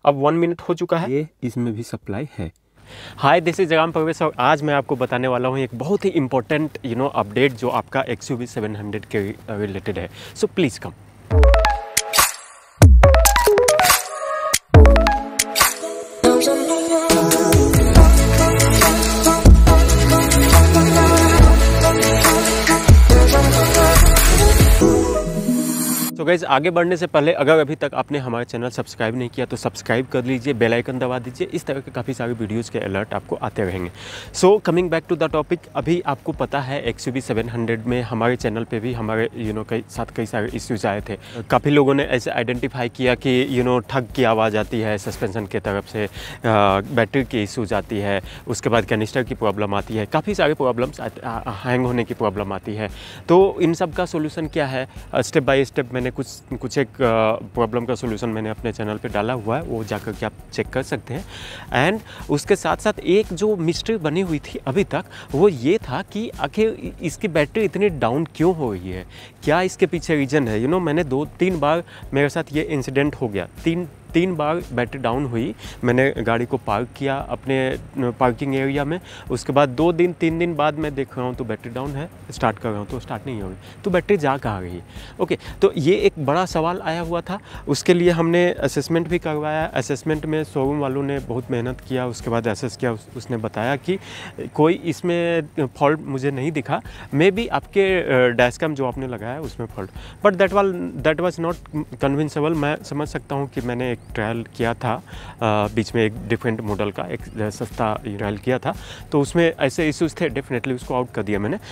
अब 1 मिनट हो चुका है, ये इसमें भी सप्लाई है। हाय, दिस इज जगाम परवेश और आज मैं आपको बताने वाला हूँ एक बहुत ही इंपॉर्टेंट अपडेट जो आपका XUV 700 के रिलेटेड है। So please come. तो गाइस, आगे बढ़ने से पहले अगर अभी तक आपने हमारा चैनल सब्सक्राइब नहीं किया तो सब्सक्राइब कर लीजिए, बेल आइकन दबा दीजिए। इस तरह के काफ़ी सारे वीडियोज़ के अलर्ट आपको आते रहेंगे। So coming back to the topic, अभी आपको पता है XUV 700 में हमारे चैनल पे भी हमारे कई सारे इश्यूज आए थे। काफ़ी लोगों ने ऐसे आइडेंटिफाई किया कि ठग की आवाज़ आती है सस्पेंशन की तरफ से, बैटरी की इशूज़ आती है, उसके बाद कैनिस्टर की प्रॉब्लम आती है, काफ़ी सारे प्रॉब्लम्स, हैंग होने की प्रॉब्लम आती है। तो इन सब का सोल्यूशन क्या है, स्टेप बाय स्टेप मैंने कुछ एक प्रॉब्लम का सोल्यूशन मैंने अपने चैनल पे डाला हुआ है, वो जाकर के आप चेक कर सकते हैं। एंड उसके साथ साथ एक जो मिस्ट्री बनी हुई थी अभी तक, वो ये था कि आखिर इसकी बैटरी इतनी डाउन क्यों हो रही है, क्या इसके पीछे रीज़न है। मैंने 2-3 बार मेरे साथ ये इंसिडेंट हो गया। तीन बार बैटरी डाउन हुई, मैंने गाड़ी को पार्क किया अपने पार्किंग एरिया में, उसके बाद 2-3 दिन बाद मैं देख रहा हूँ तो बैटरी डाउन है, स्टार्ट कर रहा हूँ तो स्टार्ट नहीं हो रही, तो बैटरी जा कहाँ रही है। ओके, तो ये एक बड़ा सवाल आया हुआ था। उसके लिए हमने असेसमेंट भी करवाया। असेसमेंट में शोरूम वालों ने बहुत मेहनत किया, उसके बाद असेस किया, उसने बताया कि कोई इसमें फॉल्ट मुझे नहीं दिखा। मे बी आपके डैशकैम जो आपने लगाया है उसमें fault, but that was not convincible. मैं समझ सकता हूँ कि मैंने एक ट्रायल किया था बीच में, एक डिफरेंट मॉडल का एक सस्ता ट्रायल किया था, तो उसमें ऐसे इश्यूज थे, डेफिनेटली उसको आउट कर दिया मैंने।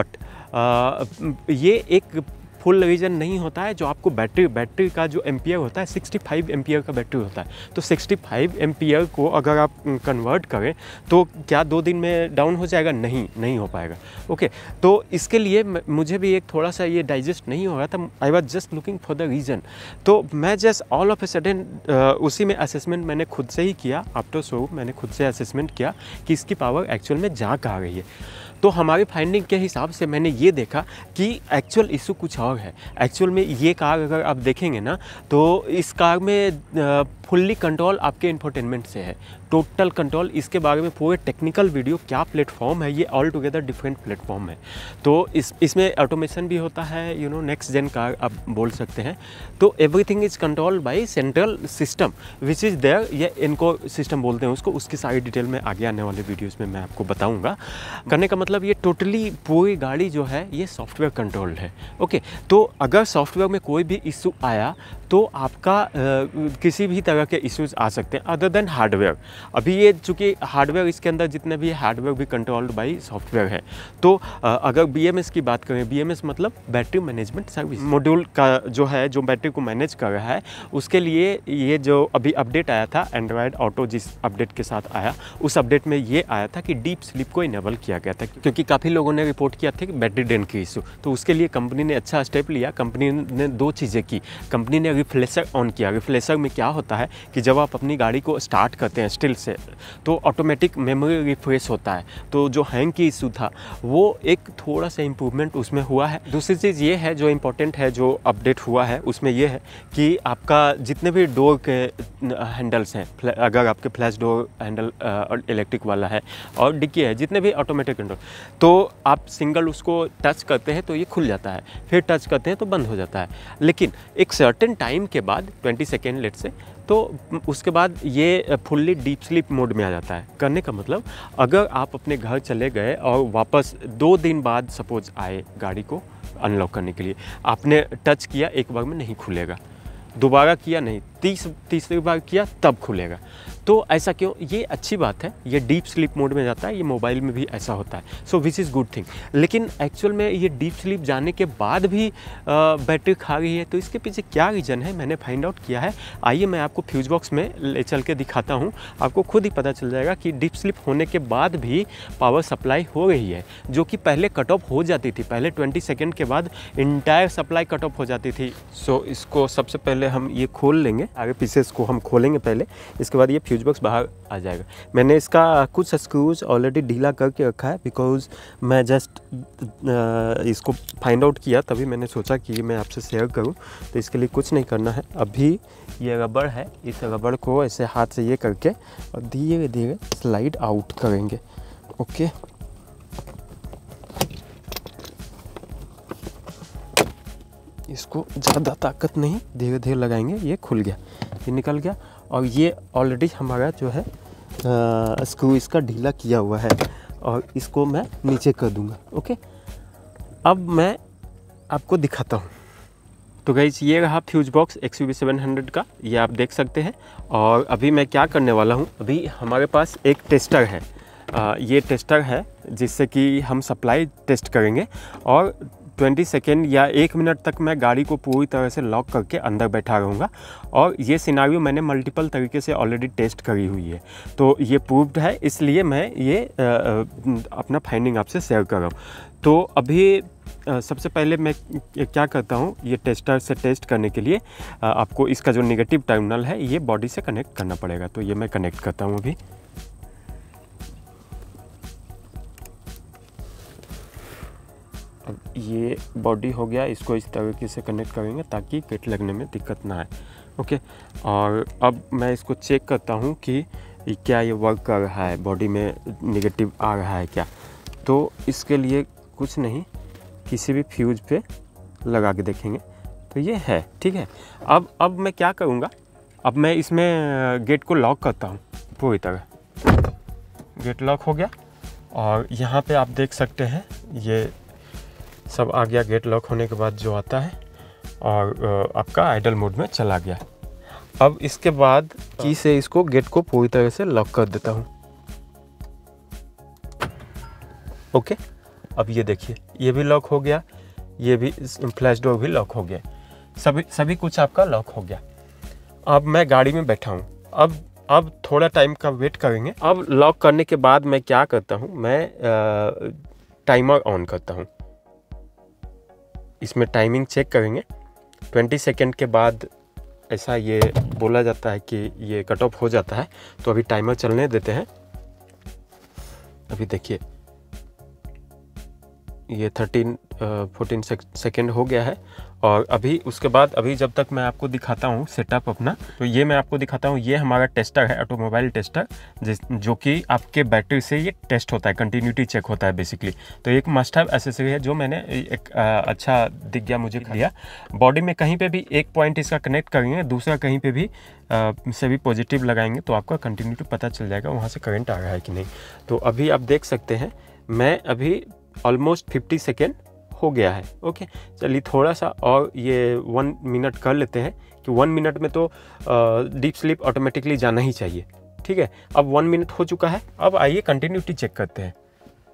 बट ये एक फुल रीज़न नहीं होता है। जो आपको बैटरी का जो एम्पियर होता है 65 एम्पियर का बैटरी होता है, तो 65 एम्पियर को अगर आप कन्वर्ट करें तो क्या 2 दिन में डाउन हो जाएगा? नहीं हो पाएगा। ओके, तो इसके लिए मुझे भी एक थोड़ा सा ये डाइजेस्ट नहीं हो रहा था। I was just looking for the reason. तो मैं just all of a sudden उसी में असेसमेंट मैंने खुद से ही किया। आफ्टर शोरूम मैंने खुद से असेसमेंट किया कि इसकी पावर एक्चुअल में जा कहाँ रही है। तो हमारी फाइंडिंग के हिसाब से मैंने ये देखा कि एक्चुअल इशू कुछ और है। एक्चुअल में ये कार अगर आप देखेंगे ना, तो इस कार में फुल्ली कंट्रोल आपके इंफोटेनमेंट से है, टोटल कंट्रोल। इसके बारे में पूरे टेक्निकल वीडियो, क्या प्लेटफॉर्म है, ये ऑल टुगेदर डिफरेंट प्लेटफॉर्म है। तो इसमें ऑटोमेशन भी होता है, नेक्स्ट जेन कार आप बोल सकते हैं। तो everything is control by central system which is there, ये इनको सिस्टम बोलते हैं उसको। उसकी सारी डिटेल में आगे आने वाले वीडियोज़ में मैं आपको बताऊँगा। करने का मतलब ये टोटली पूरी गाड़ी जो है ये सॉफ्टवेयर कंट्रोल्ड है। ओके, तो अगर सॉफ्टवेयर में कोई भी इशू आया तो आपका किसी भी तरह के इश्यूज आ सकते हैं अदर देन हार्डवेयर। अभी ये चूँकि हार्डवेयर, इसके अंदर जितने भी हार्डवेयर भी कंट्रोल्ड बाय सॉफ्टवेयर है। तो अगर BMS की बात करें, BMS मतलब बैटरी मैनेजमेंट सर्विस मॉड्यूल का जो है, जो बैटरी को मैनेज कर रहा है, उसके लिए ये जो अभी अपडेट आया था एंड्रॉयड ऑटो, जिस अपडेट के साथ आया, उस अपडेट में ये आया था कि डीप स्लीप को इनेबल किया गया था, क्योंकि काफ़ी लोगों ने रिपोर्ट किया था कि बैटरी ड्रेन की इशू। तो उसके लिए कंपनी ने अच्छा स्टेप लिया। कंपनी ने 2 चीज़ें की। कंपनी ने रिफ्लेशर ऑन किया। रिफ्लेशर में क्या होता है कि जब आप अपनी गाड़ी को स्टार्ट करते हैं स्टिल से, तो ऑटोमेटिक मेमोरी रिफ्रेश होता है। तो जो हैंग की इशू था वो एक थोड़ा सा इम्प्रूवमेंट उसमें हुआ है। दूसरी चीज़ ये है जो इम्पोर्टेंट है, जो अपडेट हुआ है उसमें ये है कि आपका जितने भी डोर के हैंडल्स हैं, अगर आपके फ्लैश डोर हैंडल इलेक्ट्रिक वाला है और डिक्की है, जितने भी ऑटोमेटिक कंट्रोल, तो आप सिंगल उसको टच करते हैं तो ये खुल जाता है, फिर टच करते हैं तो बंद हो जाता है। लेकिन एक सर्टेन टाइम के बाद 20 सेकेंड लेट से, तो उसके बाद ये फुल्ली डीप स्लीप मोड में आ जाता है। करने का मतलब, अगर आप अपने घर चले गए और वापस 2 दिन बाद सपोज आए गाड़ी को अनलॉक करने के लिए, आपने टच किया, एक बार में नहीं खुलेगा, दोबारा किया नहीं, तीसरी बार किया तब खुलेगा। तो ऐसा क्यों? ये अच्छी बात है, ये डीप स्लीप मोड में जाता है। ये मोबाइल में भी ऐसा होता है, so which is good thing. लेकिन एक्चुअल में ये डीप स्लीप जाने के बाद भी बैटरी खा रही है, तो इसके पीछे क्या रीज़न है मैंने फाइंड आउट किया है। आइए मैं आपको फ्यूज बॉक्स में ले चल के दिखाता हूँ, आपको खुद ही पता चल जाएगा कि डीप स्लीप होने के बाद भी पावर सप्लाई हो रही है, जो कि पहले कट ऑफ हो जाती थी। पहले 20 सेकेंड के बाद इंटायर सप्लाई कट ऑफ हो जाती थी। सो इसको सबसे पहले हम ये खोल लेंगे आगे पीसेस को हम खोलेंगे पहले, इसके बाद ये फ्यूज बॉक्स बाहर आ जाएगा। मैंने इसका कुछ स्क्रूज ऑलरेडी ढीला करके रखा है, बिकॉज़ मैं जस्ट इसको फाइंड आउट किया, तभी मैंने सोचा कि मैं आपसे शेयर करूं। तो इसके लिए कुछ नहीं करना है, अभी ये रबड़ है, इस रबड़ को ऐसे हाथ से ये करके और धीरे धीरे स्लाइड आउट करेंगे। ओके, इसको ज़्यादा ताकत नहीं, धीरे धीरे लगाएंगे। ये खुल गया, ये निकल गया, और ये ऑलरेडी हमारा जो है स्क्रू इसका ढीला किया हुआ है, और इसको मैं नीचे कर दूंगा। ओके, अब मैं आपको दिखाता हूँ। तो गाइस ये रहा फ्यूज बॉक्स XUV700 का, ये आप देख सकते हैं। और अभी मैं क्या करने वाला हूँ, अभी हमारे पास एक टेस्टर है, ये टेस्टर है जिससे कि हम सप्लाई टेस्ट करेंगे, और 20 सेकेंड या 1 मिनट तक मैं गाड़ी को पूरी तरह से लॉक करके अंदर बैठा रहूँगा। और ये सिनारियो मैंने मल्टीपल तरीके से ऑलरेडी टेस्ट करी हुई है, तो ये प्रूव्ड है, इसलिए मैं ये अपना फाइंडिंग आपसे शेयर कर रहा हूँ। तो अभी सबसे पहले मैं क्या करता हूँ, ये टेस्टर से टेस्ट करने के लिए आपको इसका जो नेगेटिव टर्मिनल है ये बॉडी से कनेक्ट करना पड़ेगा। तो ये मैं कनेक्ट करता हूँ अभी। अब ये बॉडी हो गया, इसको इस तरीके से कनेक्ट करेंगे ताकि किट लगने में दिक्कत ना आए। ओके, और अब मैं इसको चेक करता हूँ कि क्या ये वर्क कर रहा है, बॉडी में नेगेटिव आ रहा है क्या। तो इसके लिए कुछ नहीं, किसी भी फ्यूज पे लगा के देखेंगे, तो ये है, ठीक है। अब मैं क्या करूँगा, अब मैं इसमें गेट को लॉक करता हूँ पूरी तरह। गेट लॉक हो गया, और यहाँ पे आप देख सकते हैं ये सब आ गया गेट लॉक होने के बाद जो आता है, और आपका आइडल मोड में चला गया। अब इसके बाद की से इसको गेट को पूरी तरह से लॉक कर देता हूँ। ओके, अब ये देखिए ये भी लॉक हो गया, ये भी फ्लैश डोर भी लॉक हो गया, सभी कुछ आपका लॉक हो गया। अब मैं गाड़ी में बैठा हूँ, अब थोड़ा टाइम का वेट करेंगे। अब लॉक करने के बाद मैं क्या करता हूँ, मैं टाइमर ऑन करता हूँ। इसमें टाइमिंग चेक करेंगे, 20 सेकेंड के बाद ऐसा ये बोला जाता है कि ये कट ऑफ हो जाता है। तो अभी टाइमर चलने देते हैं। अभी देखिए ये 14 सेकेंड हो गया है। और अभी उसके बाद अभी जब तक मैं आपको दिखाता हूँ सेटअप अपना, तो ये मैं आपको दिखाता हूँ। ये हमारा टेस्टर है, ऑटोमोबाइल टेस्टर, जो कि आपके बैटरी से ये टेस्ट होता है, कंटिन्यूटी चेक होता है बेसिकली। तो एक मस्ट हैव एसेसरी है जो मैंने एक अच्छा दिख गया मुझे दिया। बॉडी में कहीं पे भी एक पॉइंट इसका कनेक्ट करेंगे, दूसरा कहीं पे भी से भी पॉजिटिव लगाएंगे, तो आपका कंटिन्यूटी पता चल जाएगा वहाँ से करंट आ रहा है कि नहीं। तो अभी आप देख सकते हैं मैं अभी ऑलमोस्ट 50 सेकेंड हो गया है। ओके, चलिए थोड़ा सा और ये 1 मिनट कर लेते हैं, कि 1 मिनट में तो डीप स्लीप ऑटोमेटिकली जाना ही चाहिए। ठीक है, अब 1 मिनट हो चुका है। अब आइए कंटिन्यूटी चेक करते हैं।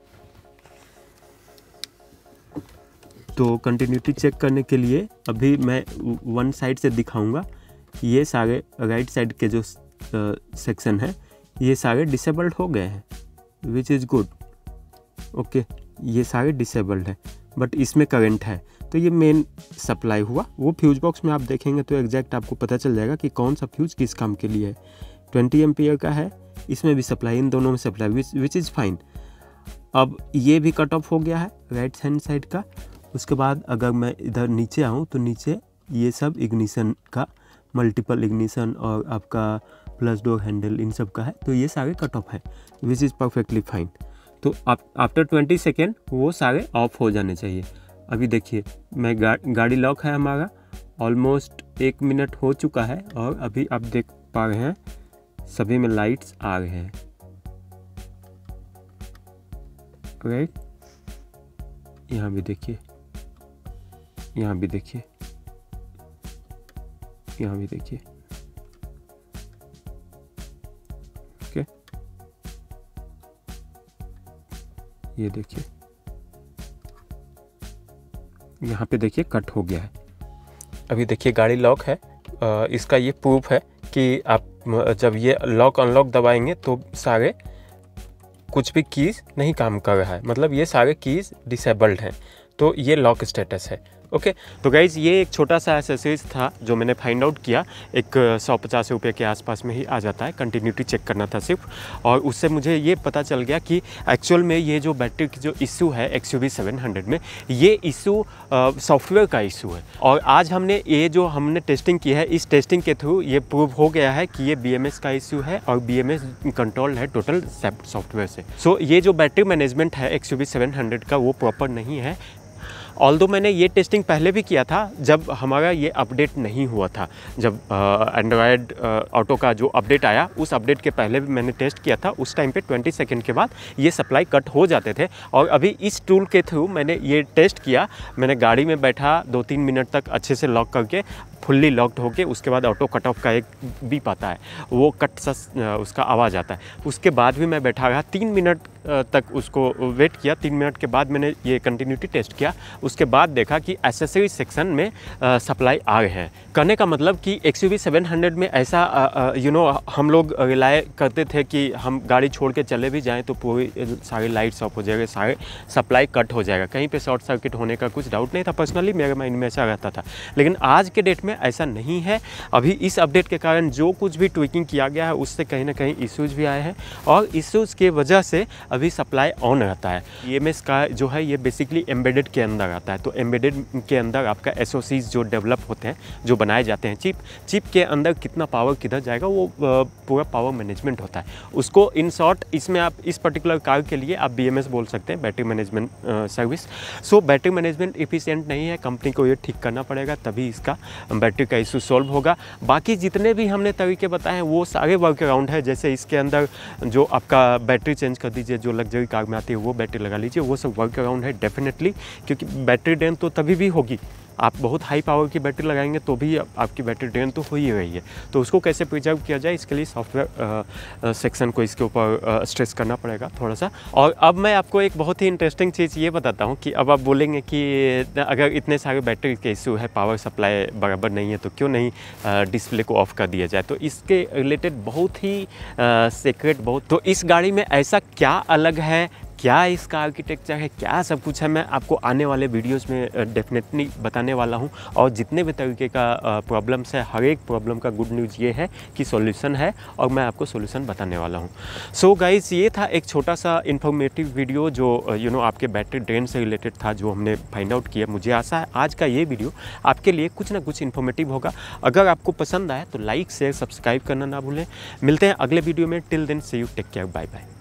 तो कंटिन्यूटी चेक करने के लिए अभी मैं वन साइड से दिखाऊंगा। ये सारे राइट साइड के जो सेक्शन है ये सारे डिसेबल्ड हो गए हैं, विच इज़ गुड। ओके, ये सारे डिसेबल्ड है, बट इसमें करंट है। तो ये मेन सप्लाई हुआ। वो फ्यूज बॉक्स में आप देखेंगे तो एग्जैक्ट आपको पता चल जाएगा कि कौन सा फ्यूज किस काम के लिए है। 20 एम्पियर का है, इसमें भी सप्लाई, इन दोनों में सप्लाई, विच इज़ फाइन। अब ये भी कट ऑफ हो गया है राइट हैंड साइड का। उसके बाद अगर मैं इधर नीचे आऊँ तो नीचे ये सब इग्निशन का, मल्टीपल इग्निशन और आपका प्लस डोर हैंडल, इन सब का है। तो ये सारे कट ऑफ है, विच इज़ परफेक्टली फाइन। तो आफ्टर 20 सेकेंड वो सारे ऑफ हो जाने चाहिए। अभी देखिए मैं गाड़ी लॉक है हमारा, ऑलमोस्ट 1 मिनट हो चुका है, और अभी आप देख पा रहे हैं सभी में लाइट्स आ रहे हैं। राइट, यहाँ भी देखिए, यहाँ भी देखिए, यहाँ भी देखिए। ओके, ये देखिए, यहाँ पे देखिए कट हो गया है। अभी देखिए गाड़ी लॉक है। इसका ये प्रूफ है कि आप जब ये लॉक अनलॉक दबाएंगे तो सारे कुछ भी कीज़ नहीं काम कर रहा है, मतलब ये सारे कीज़ डिसेबल्ड हैं। तो ये लॉक स्टेटस है। ओके तो गाइज़ ये एक छोटा सा एक्सरसाइज था जो मैंने फाइंड आउट किया। एक 150 रुपये के आसपास में ही आ जाता है, कंटिन्यूटी चेक करना था सिर्फ, और उससे मुझे ये पता चल गया कि एक्चुअल में ये जो बैटरी की जो इशू है XUV 700 में, ये इशू सॉफ्टवेयर का इशू है। और आज हमने हमने टेस्टिंग की है, इस टेस्टिंग के थ्रू ये प्रूव हो गया है कि ये BMS का इशू है और BMS कंट्रोल है टोटल सॉफ्टवेयर से। सो ये जो बैटरी मैनेजमेंट है XUV 700 का वो प्रॉपर नहीं है। ऑल्दो मैंने ये टेस्टिंग पहले भी किया था जब हमारा ये अपडेट नहीं हुआ था, जब एंड्रॉयड ऑटो का जो अपडेट आया उस अपडेट के पहले भी मैंने टेस्ट किया था। उस टाइम पे 20 सेकंड के बाद ये सप्लाई कट हो जाते थे। और अभी इस टूल के थ्रू मैंने ये टेस्ट किया, मैंने गाड़ी में बैठा 2-3 मिनट तक अच्छे से लॉक करके फुल्ली लॉक्ड होके, उसके बाद ऑटो कट ऑफ का एक बीप आता है, वो कट सा उसका आवाज़ आता है। उसके बाद भी मैं बैठा रहा 3 मिनट तक, उसको वेट किया। 3 मिनट के बाद मैंने ये कंटिन्यूटी टेस्ट किया, उसके बाद देखा कि एसेसरी सेक्शन में सप्लाई आ रहे हैं। कहने का मतलब कि XUV 700 में ऐसा हम लोग रिलाय करते थे कि हम गाड़ी छोड़ के चले भी जाएं तो पूरी सारी लाइट्स ऑफ हो जाएगा, सारे सप्लाई कट हो जाएगा, कहीं पे शॉर्ट सर्किट होने का कुछ डाउट नहीं था। पर्सनली मेरे माइंड में ऐसा रहता था, लेकिन आज के डेट में ऐसा नहीं है। अभी इस अपडेट के कारण जो कुछ भी ट्विकिंग किया गया है उससे कहीं ना कहीं इश्यूज़ भी आए हैं, और इश्यूज़ की वजह से अभी सप्लाई ऑन रहता है। BMS का जो है ये बेसिकली एम्बेडेड के अंदर आता है, तो एम्बेडेड के अंदर आपका SoCs जो डेवलप होते हैं, जो बनाए जाते हैं चिप के अंदर कितना पावर किधर जाएगा वो पूरा पावर मैनेजमेंट होता है। उसको इन शॉर्ट इसमें आप इस पर्टिकुलर कार के लिए आप BMS बोल सकते हैं, battery management service. So battery management efficient नहीं है, कंपनी को ये ठीक करना पड़ेगा, तभी इसका बैटरी का इशू सॉल्व होगा। बाकी जितने भी हमने तरीके बताए हैं वो सारे वर्क अराउंड है। जैसे इसके अंदर जो आपका बैटरी चेंज कर दीजिए, जो लग्जरी कार में आती है वो बैटरी लगा लीजिए, वो सब वर्क अराउंड है डेफिनेटली, क्योंकि बैटरी ड्रेन तो तभी भी होगी, आप बहुत हाई पावर की बैटरी लगाएंगे तो भी आपकी बैटरी ड्रेन तो हो ही रही है। तो उसको कैसे प्रिजर्व किया जाए, इसके लिए सॉफ्टवेयर सेक्शन को इसके ऊपर स्ट्रेस करना पड़ेगा थोड़ा सा। और अब मैं आपको एक बहुत ही इंटरेस्टिंग चीज़ ये बताता हूँ कि अब आप बोलेंगे कि अगर इतने सारे बैटरी के इशू है, पावर सप्लाई बराबर नहीं है, तो क्यों नहीं डिस्प्ले को ऑफ कर दिया जाए। तो इसके रिलेटेड बहुत ही सीक्रेट तो इस गाड़ी में ऐसा क्या अलग है, क्या इसका आर्किटेक्चर है, क्या सब कुछ है, मैं आपको आने वाले वीडियोस में डेफिनेटली बताने वाला हूं। और जितने भी तरीके का प्रॉब्लम्स है, हर एक प्रॉब्लम का गुड न्यूज़ ये है कि सॉल्यूशन है, और मैं आपको सॉल्यूशन बताने वाला हूं। सो गाइस, ये था एक छोटा सा इन्फॉर्मेटिव वीडियो जो आपके बैटरी ड्रेन से रिलेटेड था, जो हमने फाइंड आउट किया। मुझे आशा है आज का ये वीडियो आपके लिए कुछ ना कुछ इन्फॉर्मेटिव होगा। अगर आपको पसंद आया तो लाइक शेयर सब्सक्राइब करना ना भूलें। मिलते हैं अगले वीडियो में। Till then see you, take care, bye bye.